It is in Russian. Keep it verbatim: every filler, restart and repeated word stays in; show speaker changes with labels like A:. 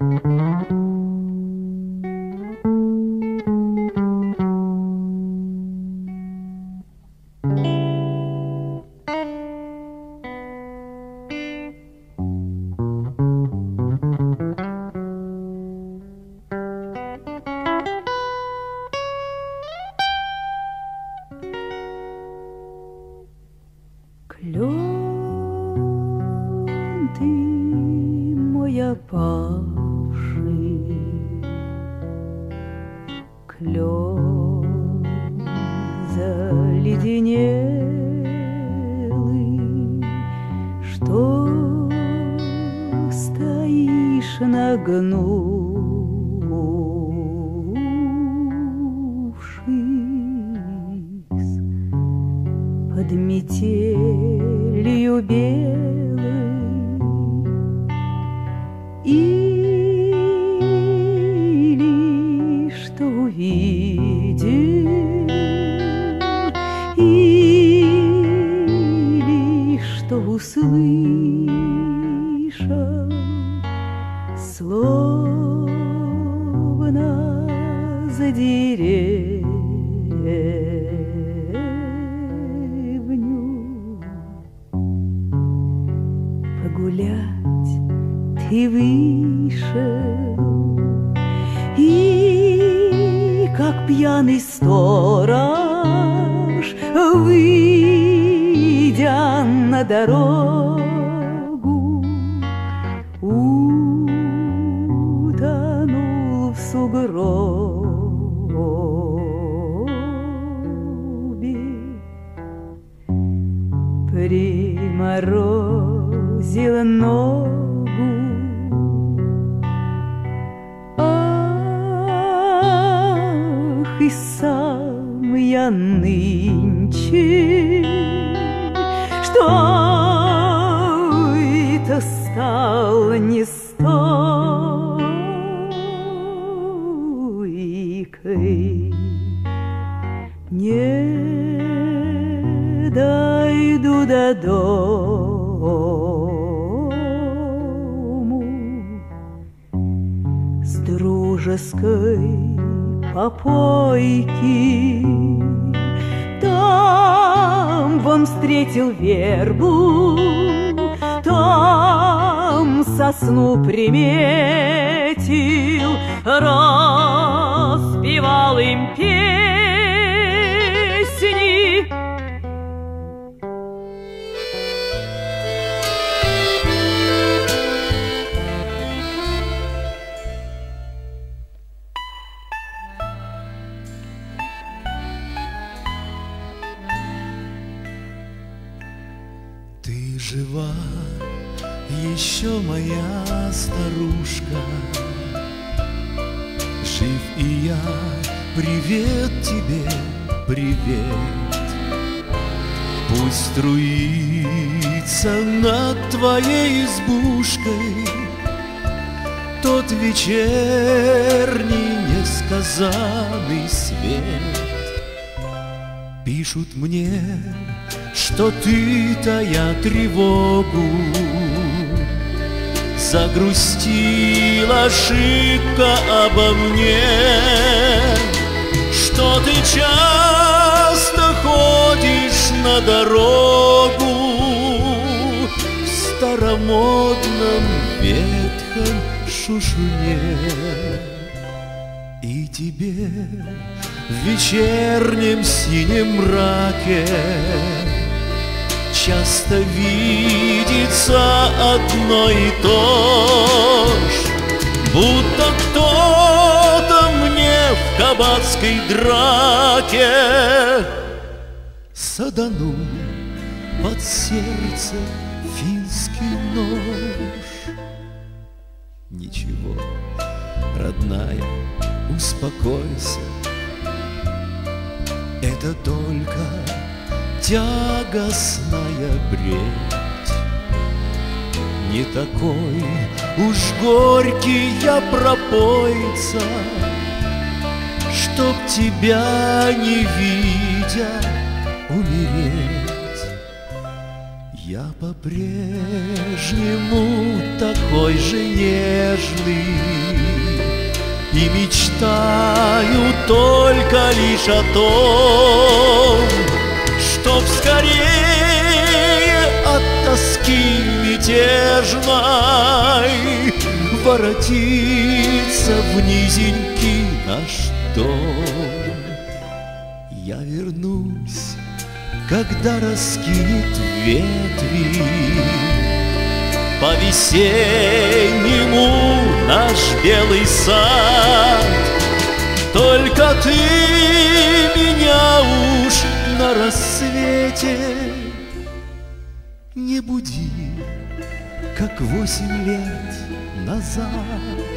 A: Клен ты мой опавший, клен заледенелый, что стоишь нагнувшись под метелью белой, или что увидел, или что услышал, словно за деревню погулять ты вышел, и как пьяный сторож, выйдя на дорогу, утонул в сугробе, приморозила ногу. Ах, и сам я нынче, что это стал не стойкой, не дойду до дому с дружеской попойки. Там вон встретил вербу, там сосну приметил, распевал им песни.
B: Ты жива, еще моя старушка, жив и я, привет тебе, привет. Пусть струится над твоей избушкой тот вечерний несказанный свет. Пишут мне, что ты, тая тревогу, загрустила шибко обо мне, что ты часто ходишь на дорогу в старомодном ветхом шушуне, и тебе в вечернем синем мраке часто видится одно и то ж, будто кто-то мне в кабацкой драке саданул под сердце финский нож. Ничего, родная, успокойся, это только тягостная бредь. Не такой уж горький я пропойца, чтоб тебя не видя умереть. Я по-прежнему такой же нежный и мечтаю только лишь о том, чтоб скорее от тоски мятежной воротиться в низенький наш дом. Я вернусь, когда раскинет ветви по-весеннему наш белый сад. Только ты меня уж на рассвете не буди, как восемь лет назад.